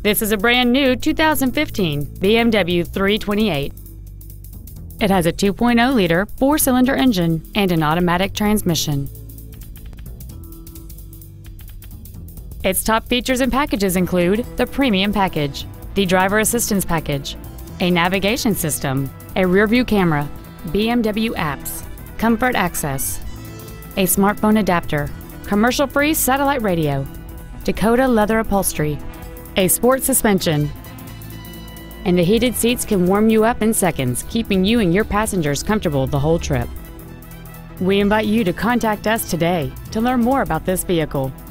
This is a brand new 2015 BMW 328. It has a 2.0-liter four-cylinder engine and an automatic transmission. Its top features and packages include the Premium Package, the Driver Assistance Package, a navigation system, a rear-view camera, BMW apps, Comfort Access, a smartphone adapter, commercial-free satellite radio, Dakota leather upholstery, a sport suspension, and the heated seats can warm you up in seconds, keeping you and your passengers comfortable the whole trip. We invite you to contact us today to learn more about this vehicle.